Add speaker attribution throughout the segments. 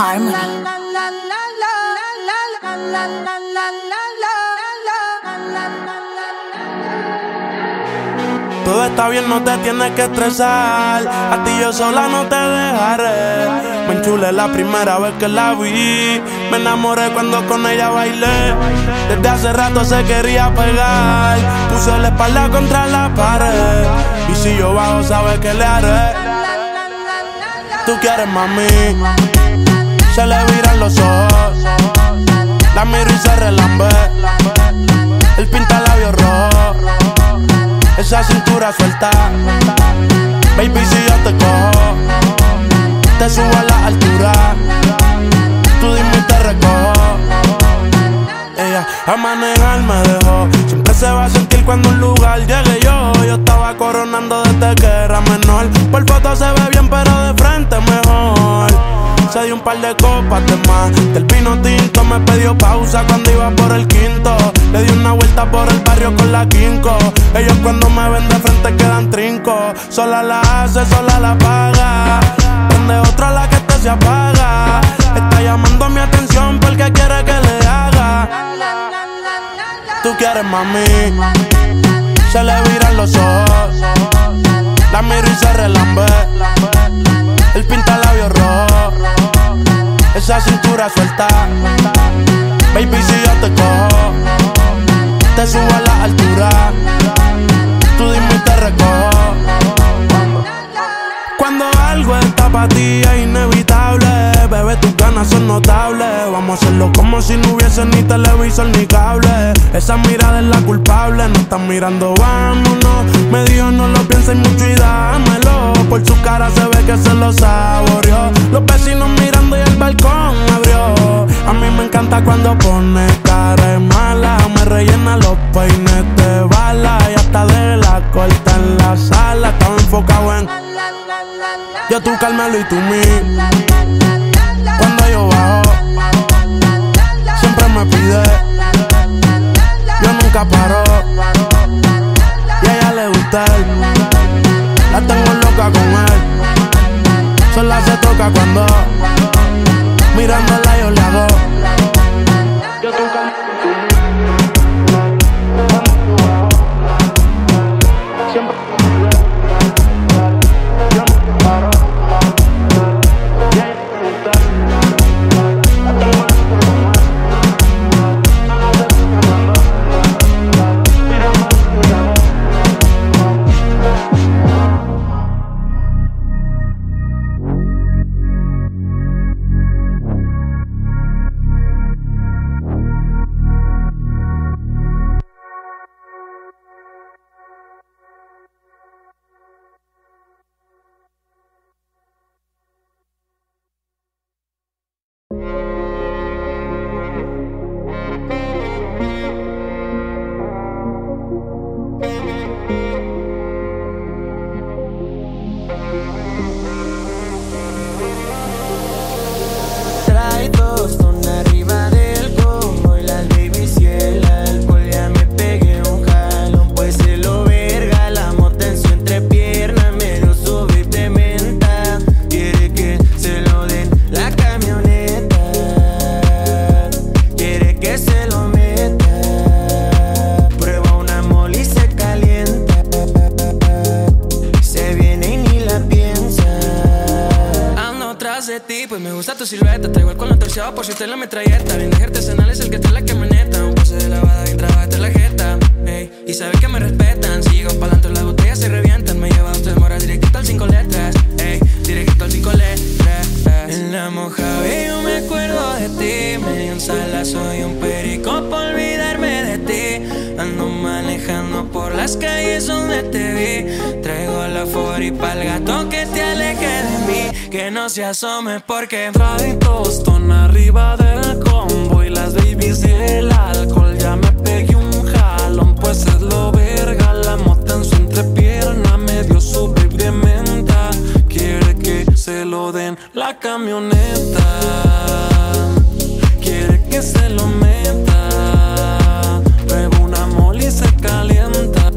Speaker 1: Harmony.
Speaker 2: Todo está bien, no te tienes que estresar. A ti yo sola no te dejaré. Me enchulé la primera vez que la vi. Me enamoré cuando con ella bailé. Desde hace rato se quería pegar. Puse la espalda contra la pared. Y si yo bajo, sabes que le haré. Tú quieres, mami. Se le viran los ojos. La miro y se relambe. El pinta labios rojos. Esa cintura suelta. Baby, si yo te cojo, te subo a la altura. Tú dime y te recojo. Ella a manejar me dejó. Siempre se va a sentir cuando un lugar llegue yo. Yo estaba coronando desde que era menor. Por foto se ve bien, pero de frente mejor. Se dio un par de copas de más. Del vino tinto me pidió pausa cuando iba por el quinto. Le di una vuelta por el barrio con la quinco. Ellos cuando me ven de frente quedan trinco. Sola la hace, sola la paga. Prende otra la que este se apaga. Está llamando mi atención porque quiere que le haga. Tú quieres, mami. Se le viran los ojos. La miro y se relambe. El pinta labios rojos. Esa cintura suelta. Baby, si yo te cojo, te subo a la altura. Tú dime y te recojo. Cuando algo está para ti es inevitable. Bebé, tus ganas son notables. Vamos a hacerlo como si no hubiese ni televisor ni cable. Esa mirada es la culpable. No están mirando, vámonos. Me dijo no lo pienses mucho y dámelo. Por su cara se ve que se lo saboreó. Los vecinos mirando y el balcón abrió. A mí me encanta cuando pone cara de mala. Me rellena los peines de bala. Y hasta de la corta en la sala. Estaba enfocado en yo, tú, Carmelo y tú, mí. Cuando yo bajo, siempre me pide. Yo nunca paro. Y a ella le gusta él. La tengo loca con él. Sola se toca cuando mirándola yo le hago. Yo, tú, Carmelo y tú, mí. Siempre por si usted la metralleta. Bien de artesanal es el que trae la camioneta. Un pase de lavada bien trabajada hasta la jeta. Ey, y sabe que me respetan. Si llego pa'lante las botellas se revientan. Me lleva usted mora directito al 5 letras. Ey, directito al 5 letras. En la Mojave yo me acuerdo de ti. Medio en sala soy un perico por olvidarme de ti. Ando manejando por las calles donde te vi. Traigo la 40 pa'l gato que te aleje de mí. Que no se asome porque
Speaker 3: trae tostón arriba del combo. Y las babies y el alcohol. Ya me pegué un jalón, pues es lo verga. La mota en su entrepierna me dio su baby de menta. Quiere que se lo den la camioneta. Quiere que se lo meta. Prueba una mole y se calienta.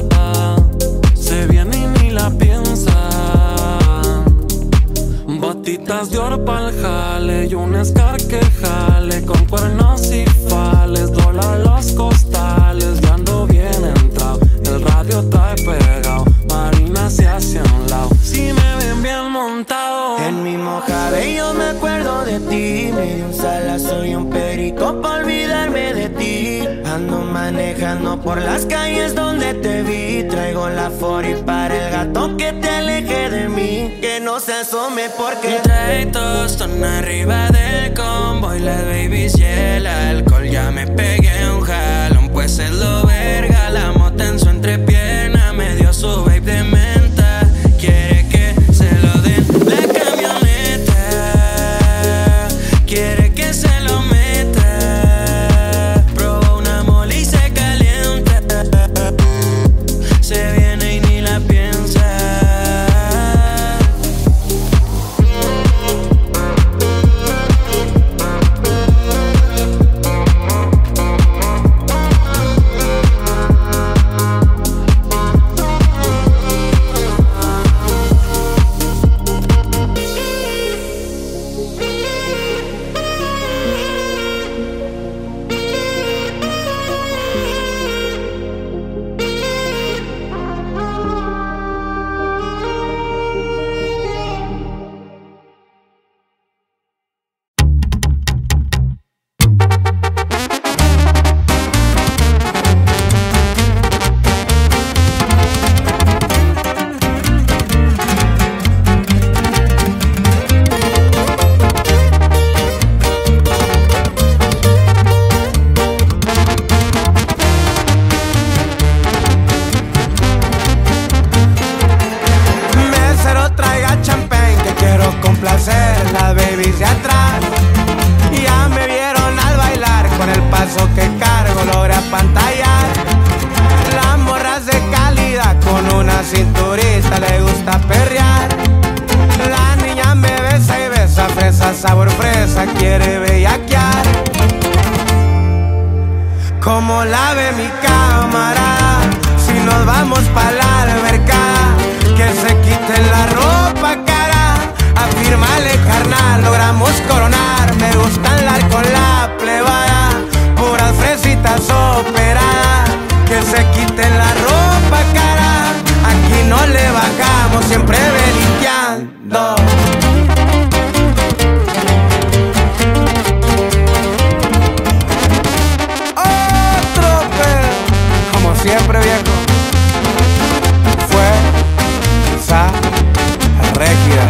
Speaker 3: Se viene y ni la piensa. Gotitas de oro pa'l jale y un Scar que jale, con cuernos y fales, dólar los costales. Ya ando bien entrado, el radio trae pegado, Marina se hace a un lado, si me ven bien montado.
Speaker 1: En mi mojabello me acuerdo de ti, me dio un salazo y un perico pa' olvidarme de ti. Ando manejando por las calles donde te vi, traigo la 40 para el gato que te aleje de mí, que no se asome porque
Speaker 4: trae todos están arriba del combo y las babies y el alcohol. Ya me pegué un jalón, pues es lo verga. La mota en su entrepierna me dio su vape de menta. Quiere que se lo den la camioneta, quiere que se lo meta. Probó una mole y se calienta, se viene y ni la piensa.
Speaker 1: Las babies de atrás ya me vieron al bailar, con el paso que cargo logré apantallar. Las morras de calidad con una cinturita le gusta perrear. La niña me besa y besa, fresa, sabor fresa, quiere bellaquear. Como la ve mi camarada, si nos vamos pa' la albercada, que se quiten la ropa cara. Afírmale carnal, logramos coronar. Me gusta andar con la plebada, puras fresitas operadas. Que se quiten la ropa cara, aquí no le bajamos, siempre belicando. Otro pedo, como siempre viejo, fue esa regia.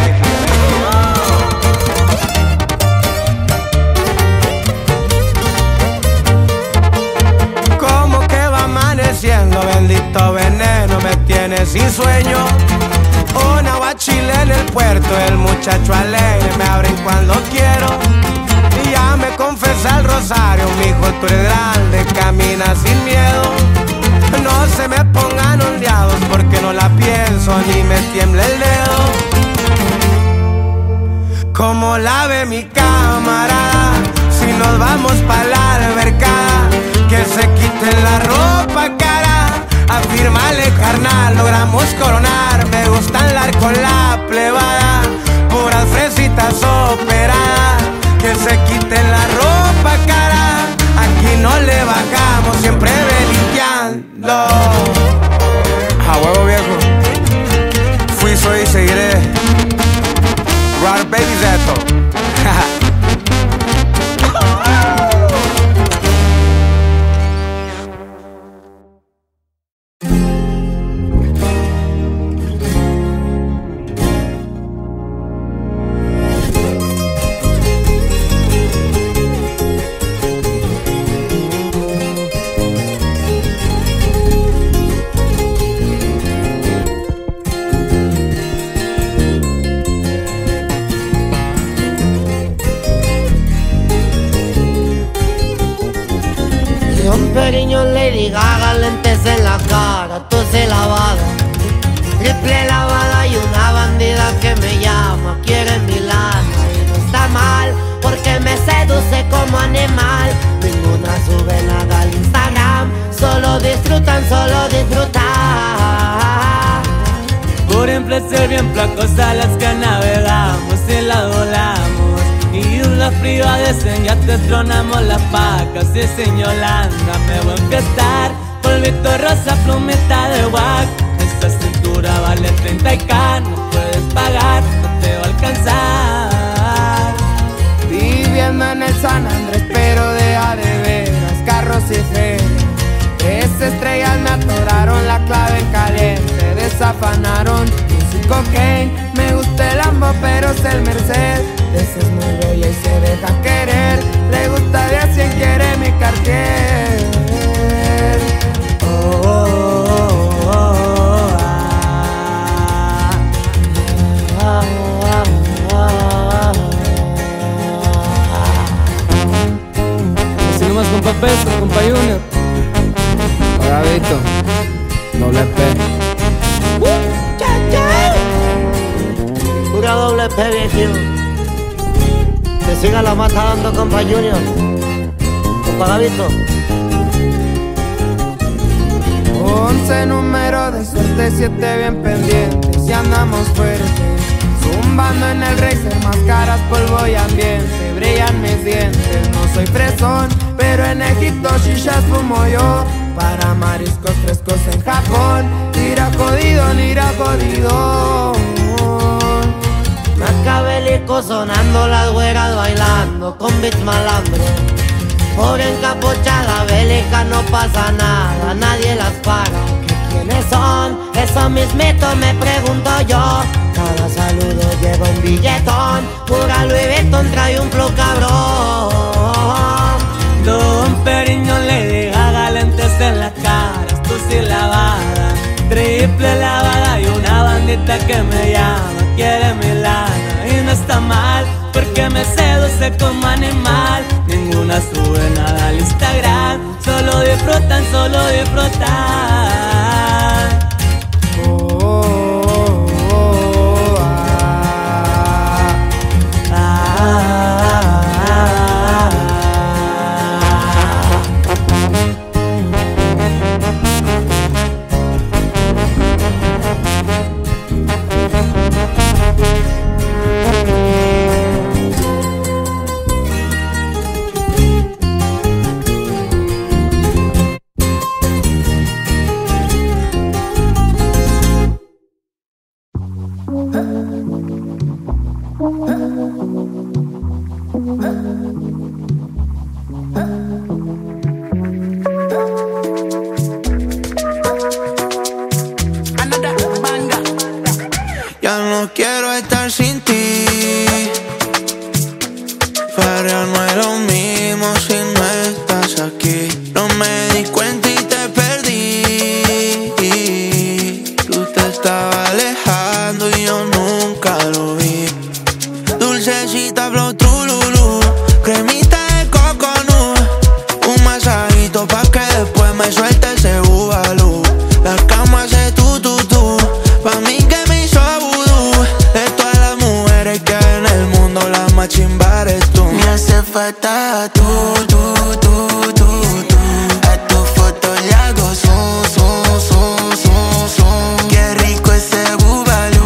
Speaker 1: Bendito veneno me tiene sin sueño. Una guachile en el puerto, el muchacho alegre me abren cuando quiero. Y ya me confesa el rosario, mijo, tú eres grande, camina sin miedo. No se me pongan ondeados porque no la pienso ni me tiembla el dedo. Como la ve mi camarada, si nos vamos pa' la albercada, que se quiten la ropa cara. Afírmale carnal, logramos coronar. Me gusta andar con la plebada, puras fresitas operadas. Que se quiten la ropa cara, aquí no le bajamos, siempre belicando. A huevo viejo, fui, soy y seguiré. Rod Baby Zeto.
Speaker 5: Periño, Lady Gaga, lentes en la cara, tos lavada, triple lavada y una bandida que me llama, quiere mi lana y no está mal, porque me seduce como animal. Ninguna sube nada al Instagram, solo disfrutan, solo disfrutan.
Speaker 6: Por un placer bien placosa las que navegamos en la privadecen, ya te tronamos las vacas. Y sin Yolanda me voy a enfiestar, polvito rosa, plumeta de guac. Esta cintura vale 30K, no puedes pagar, no te va a alcanzar.
Speaker 1: Viviendo en el San Andrés, pero de a de veras, carros y feria. 3 estrellas me atoraron la clave en caliente, desafanaron sin cocaine. Me gusta el Lambo, pero es el Mercedes. Esa es muy bella y se deja querer. Le gusta de a 100, quiere mi Cartier. Oh, oh, oh, oh, ah.
Speaker 6: Así nomás, compa Peso, compa Junior.
Speaker 1: Gabito, doble P.
Speaker 5: Pura doble P, viejo. Que siga la mata dando, compa Junior. Compa Gabito.
Speaker 1: 11 números de suerte, 7 bien pendientes. Y andamos fuertes, zumbando en el racer, máscaras, polvo y ambiente. Brillan mis dientes, no soy fresón, pero en Egipto shishas fumo yo. Para mariscos frescos en Japón, nira jodido, nira jodido.
Speaker 5: Macabélico sonando, las güeras bailando con beats malandro. Pobre encapuchada bélica, no pasa nada, nadie las paga. ¿Quiénes son? Eso mismito me pregunto yo. Cada saludo lleva un billetón. Pura Louis Vuitton trae un flow cabrón.
Speaker 6: Don Periñón le deja lentes en la cara, esto sí lavada, triple lavada y una bandita que me llama, quiere mi lana y no está mal, porque me seduce como animal. Ninguna sube nada al Instagram, solo disfrutan, solo disfrutan.
Speaker 1: Oh, oh, oh, ah.
Speaker 7: Ya no quiero estar sin ti, pero no es lo mismo si no estás aquí. No me di cuenta y te perdí. Tú te estabas alejando y yo nunca lo vi. Dulcecita flow trululú, cremita de coconut, un masajito pa' que después me suelte ese bubalú. La cama hace tu, pa' mí que me hizo vudú. De todas las mujeres que hay en el mundo, la más chimba eres tú. Me hace falta tú. A tu foto le hago zoom. Qué rico ese bubalú.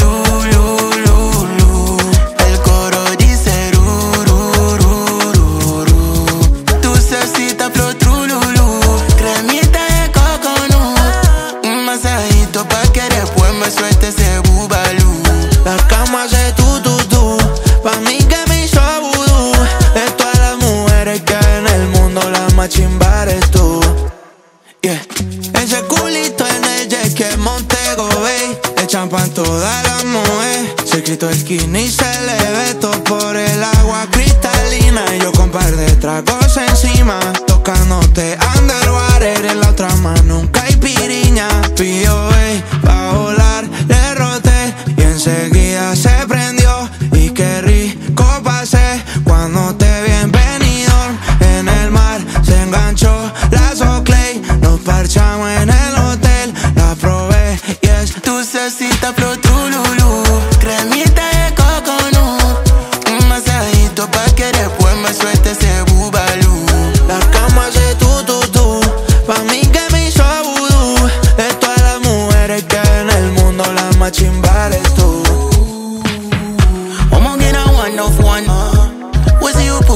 Speaker 7: El coro dice rururururu. Dulcecita flow trululú, cremita de coconut, un masajito pa' que después me suelte ese bubalú. La cama hace tu, pa' mí que me hizo vudú. De todas las mujeres que hay en el mundo, la más chimba eres tú. Yeah. Ese culito en el jet que Montego Bay, le champan todas las mujeres. Se quitó el skin y se le ve todo por el agua cristalina. Y yo con par de tragos encima, tocándote underwater. En la otra mano un caipiriña. P.O.A. pa' volar, le roté y enseguida se prendió. Y qué rico pasé cuando te vi en Benidorm. En el mar se enganchó la Soclay, nos parchamos en el hotel. La probé y es dulcecita flow trululú, cremita de coconut, un masajito pa' que después me suelte ese bubalú. La cama hace tu, pa' mí que me hizo vudú. De todas las mujeres que hay en el mundo, la más chimba eres tú.
Speaker 4: I'ma get a one of one. Was you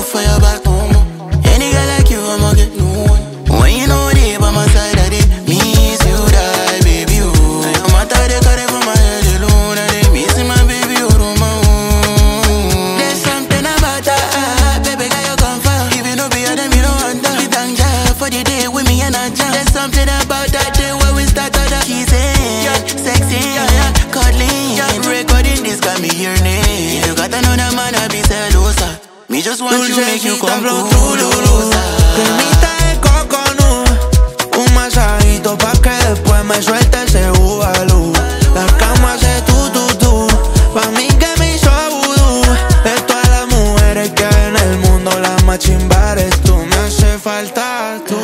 Speaker 7: for your back. Any girl like you, I'ma get no one. When you know they by my side, I did miss you, die, baby, oh. I'm out of the car from my head alone. I did miss my baby, oh, my own. There's something about that, baby, girl, you come far. If you know be a them, you don't want that. You thank God for the day with me and I jam. There's something about that day where we start out the kissing, sexy, cuddling, recording this got me your name. You got another man, I be celosa. Me just want you, make you come closer.
Speaker 1: Cremita de coconut, un masajito pa' que después me suelte ese bubalú. La cama hace tú, pa' mí que me hizo vudú. De todas las mujeres que hay en el mundo, la más chimba eres tú. Me hace falta tú.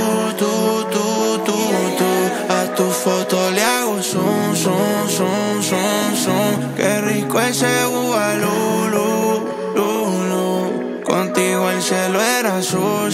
Speaker 1: A tu foto le hago zoom. Qué rico ese bubalú. Contigo el cielo era azul.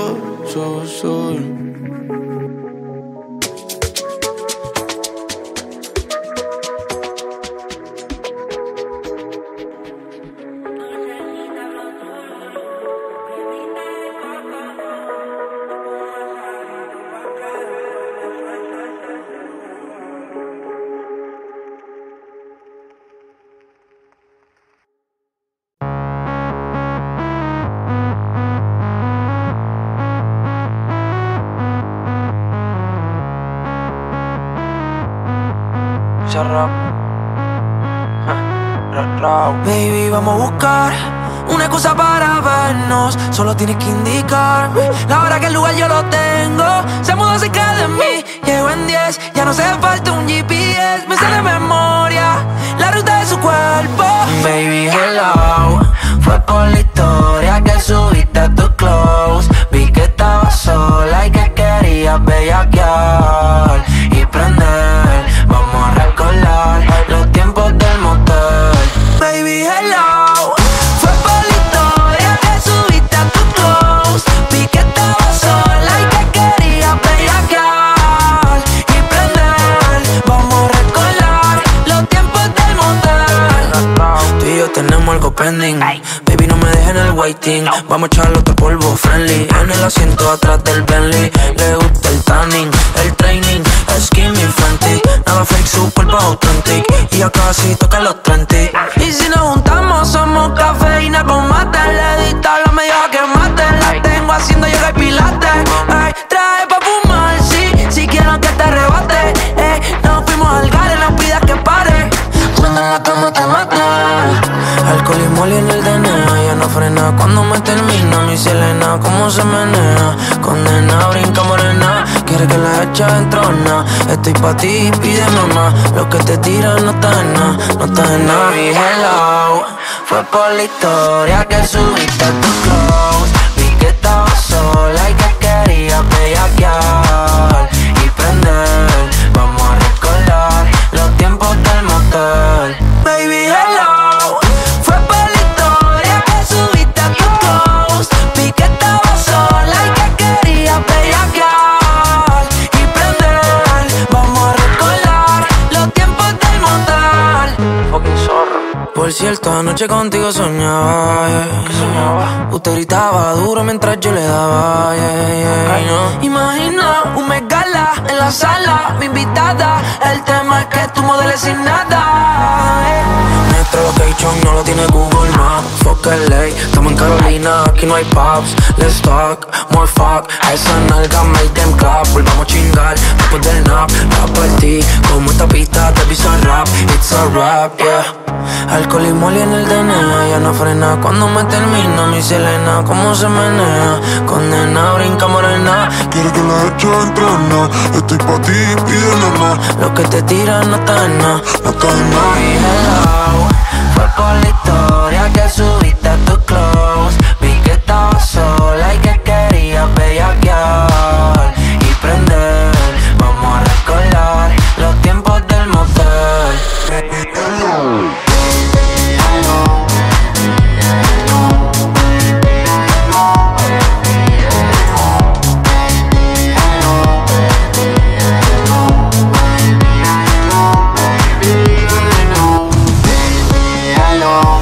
Speaker 8: Baby, vamos a buscar una excusa para vernos. Solo tienes que indicarme la hora que el lugar yo lo tengo. Se mudó cerca de mí, llego en 10. Ya no hace falta un GPS. Me sale de memoria la ruta de su cuerpo. Baby, hello. Fue por la historia que subiste a tu close. Vi que estabas sola y que querías bellaquear y prender. Vamos a recordar los tiempos del motel. Baby, hello. Fue por la historia que subiste a tu close. Vi que estabas sola y que querías bellaquear y prender. Vamos a recordar los tiempos del motel. Tú y yo tenemos algo pending. Baby, no me dejes en el waiting. Vamos a echarle otro polvo friendly. En el asiento atrás del Bentley. Le gusta el tanning, el training, skinny Fenty. Nada fake, super authentic. Y ya casi toca los 30. Y si nos juntamos somos cafeína con mate. Le dista la media que mate. La tengo haciendo yoga y pilates. Ay, trae pa' fumar, sí. Si quiero que te arrebate. Nos fuimos al gare, no pidas que pare. Cuando en la cama te mate. Alcohol y moli en el DNA. Ya no frena cuando me termina mi Selena. Cómo se menea, condena, brinca morena. Quiere que la echa entrona. Estoy pa' ti, pide mamá. Lo que te tiran no está en nada, no está en nada. Baby, hello. Fue por la historia que subiste a tu close. Vi que estabas sola y que querías bellaquear y prender. Vamos a recordar los tiempos del motel. Baby, hello. Fue por la historia que subiste a tu close. Vi que estabas sola y que querías bellaquear y prender. Vamos a recordar los tiempos del motel. Fucking zorro. Por cierto, anoche contigo soñaba, yeah. ¿Qué soñaba? Usted gritaba duro mientras yo le daba, yeah. No. Imagina un megala en la sala, mi invitada. El tema es que tú modeles sin nada, Nuestro location no lo tiene Google Maps. Fuck LA, estamos en Carolina, aquí no hay pubs. Let's talk, more fuck. A esa nalga make them clap. Volvamos a chingar después del nap. Rap por ti, como esta pista te pisa rap. It's a rap, yeah. Alcohol y moli en el DNA. Ya no frena cuando me termina mi Selena. Cómo se menea, condena, brinca morena.
Speaker 9: Quiere que la eche entrona. Estoy pa' ti, pide mamá.
Speaker 8: Lo que te tiran no está en nada,
Speaker 9: no está en nada.
Speaker 8: Baby, hello. Fue por la historia que subiste a tu close. Vi que estabas sola y que querías bellaquear y prender. Vamos a recordar los tiempos del motel.
Speaker 7: Hello.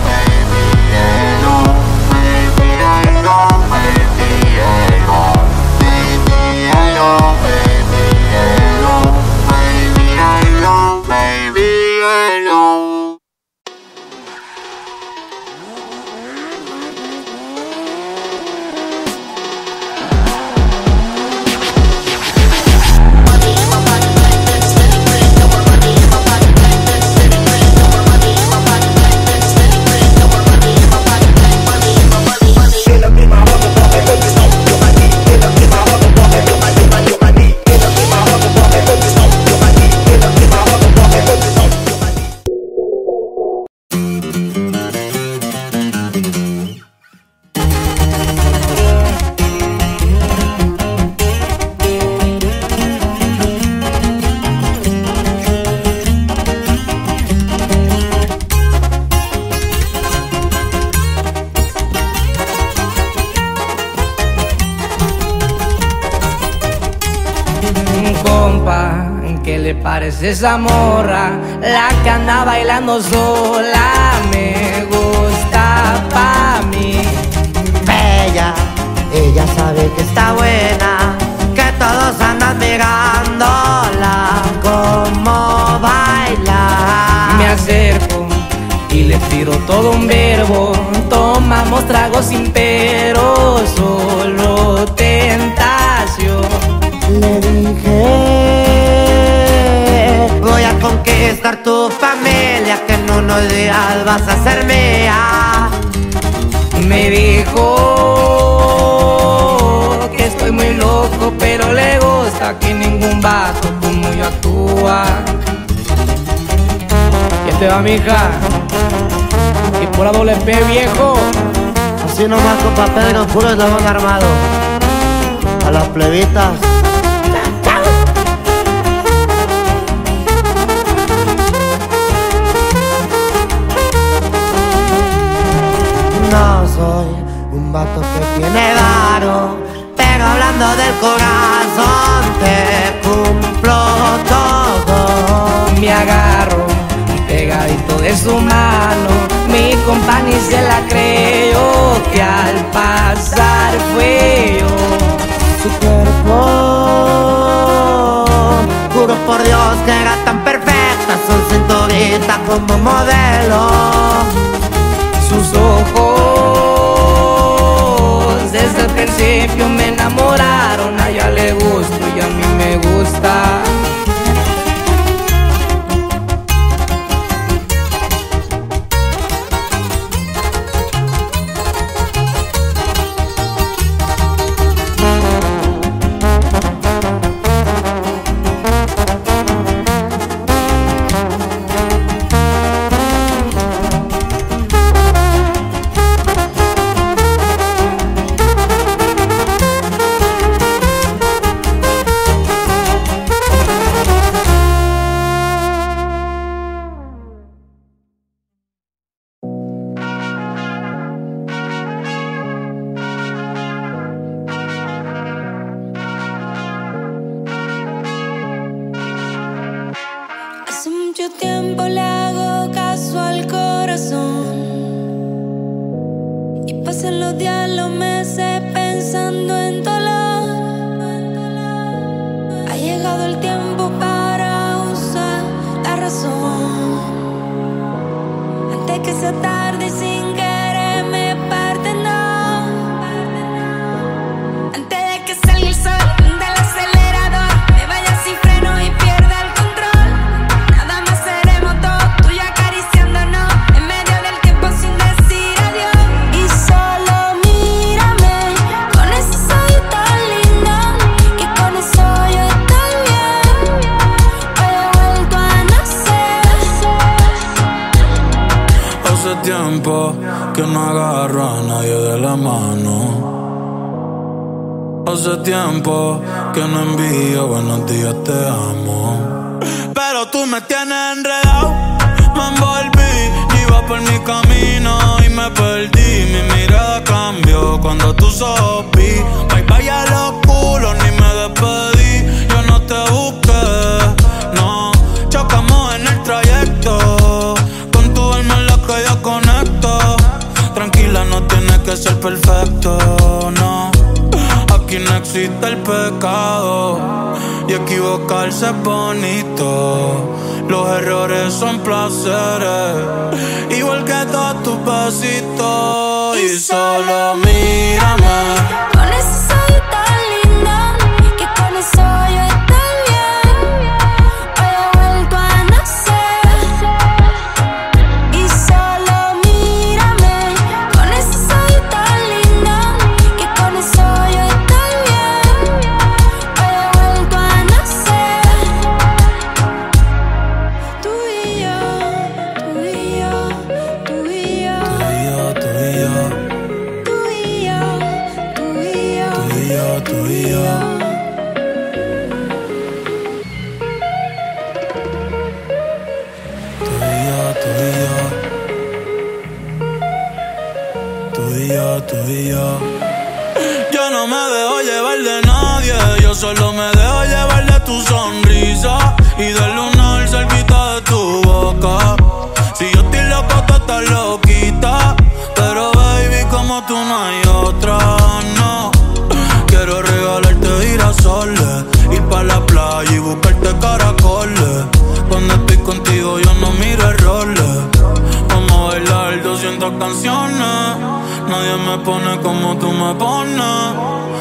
Speaker 6: le parece esa morra? La que anda bailando sola. Me gusta pa' mí.
Speaker 5: Bella, ella sabe que está buena, que todos andan mirándola como baila.
Speaker 6: Me acerco y le tiro todo un verbo. Tomamos tragos sin pero, solo tentación.
Speaker 5: Le dije, voy a conquistar tu familia, que en unos días vas a ser mía.
Speaker 6: Me dijo que estoy muy loco, pero le gusta que ningún vato como yo actúa. ¿Qué te va, mija? Y pura doble P, viejo.
Speaker 5: Así nomás, compa Pedro, puro eslabón armado. A las plebitas. No soy un vato que tiene varo, pero hablando del corazón te cumplo todo.
Speaker 6: Me agarro pegadito de su mano, mi compa ni se la creyó, que al pasar fue yo.
Speaker 5: Su cuerpo, juro por Dios que era tan perfecta, su cinturita como modelo.
Speaker 6: Sus ojos desde el principio me enamoraron. A ella le gusto y a mí me gusta.
Speaker 10: Hace mucho tiempo le hago caso al corazón y pasan los días, los meses pensando en dolor. Ha llegado el tiempo para usar la razón antes que sea tarde y sin querer me parte, no. Antes de que salga el sol del acelerador, me vaya sin freno y pierda el control. Nada más seremos dos, tú y acariciándonos en medio del tiempo sin decir adiós. Y solo mírame con esos ojitos lindos, que con eso yo estoy bien. Hoy he vuelto a nacer.
Speaker 2: Hace tiempo que no agarro a nadie de la mano. Hace tiempo que no envío buenos días, te amo. Pero tú me tienes enredado, me envolví, iba por mi camino y me perdí. Mi mirada cambió cuando tú sopí. Bye bye a los culos, ni me despedí. Yo no te busqué, no. Chocamos en el trayecto, con tu alma en la que yo conecto. Tranquila, no tienes que ser perfecto, no. Aquí no existe el pecado y equivocarse es bonito. Los errores son placeres, igual que todos tus besitos. Y solo mírame
Speaker 10: Con esos ojitos lindos, que con eso yo estoy bien. Hoy he vuelto a nacer. Y solo mírame con esos ojitos lindos, que con eso yo estoy bien. Hoy he vuelto a nacer. Tú y yo, tú y yo, tú y yo,
Speaker 2: tú y yo,
Speaker 10: tú y yo, tú y yo,
Speaker 2: tú y yo, tú y yo. Tú y yo, tú y yo. Yo no me dejo llevar de nadie, yo solo me dejo llevar de tu sonrisa. y de lunar cerquita de tu boca. Si yo estoy loco, tú estás loquita, pero baby, como tú no hay otra, no. Quiero regalarte girasoles, ir pa' la playa y buscarte caracoles. Cuando estoy contigo yo no miro errores. Vamos a bailar 200 canciones, nadie me pone como tú me pones.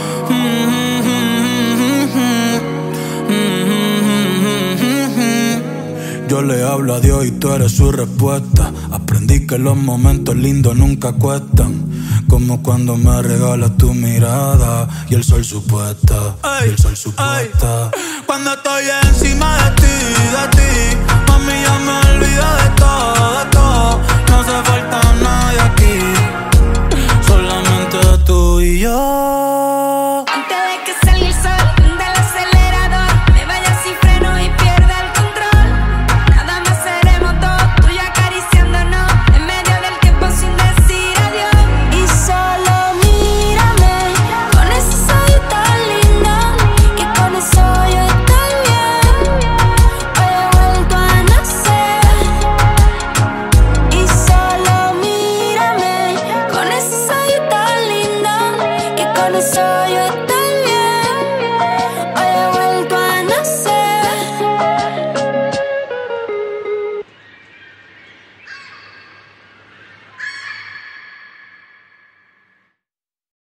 Speaker 2: Yo le hablo a Dios y tú eres su respuesta. Aprendí que los momentos lindos nunca cuestan, como cuando me regalas tu mirada y el sol supuesta, y el sol supuesta. Cuando estoy encima de ti, mami, ya me olvido de todo.